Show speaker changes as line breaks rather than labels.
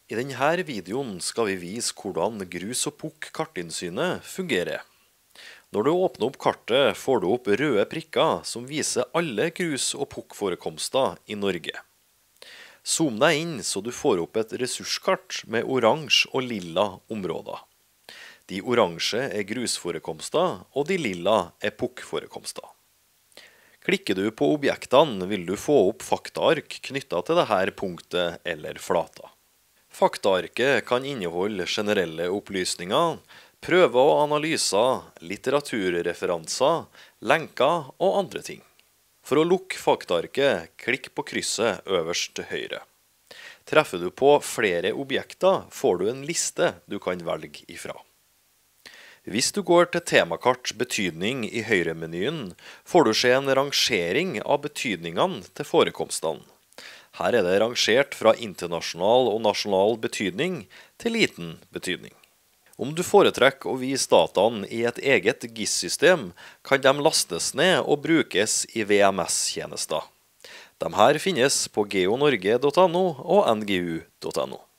I denne videoen skal vi vise hvordan grus- og pukk-kartinnsynet fungerer. Når du åpner opp kartet, får du opp røde prikker som viser alle grus- og pukkforekomster i Norge. Zoom deg inn så du får opp et ressurskart med oransje og lilla områder. De oransje er grusforekomster, og de lilla er pukkforekomster. Klikker du på objektene, vil du få opp faktaark knyttet til dette punktet eller flata. Faktaarket kan inneholde generelle opplysninger, prøver og analyser, litteraturreferanser, lenker og andre ting. For å lukke faktaarket, klikk på krysset øverst til høyre. Treffer du på flere objekter, får du en liste du kan velge ifra. Hvis du går til temakarts betydning i høyremenyen, får du se en rangering av betydningene til forekomstene. Her er det rangert fra internasjonal og nasjonal betydning til liten betydning. Om du foretrekker å vise dataene i et eget GIS-system, kan de lastes ned og brukes i VMS-tjenester. De her finnes på geonorge.no og ngu.no.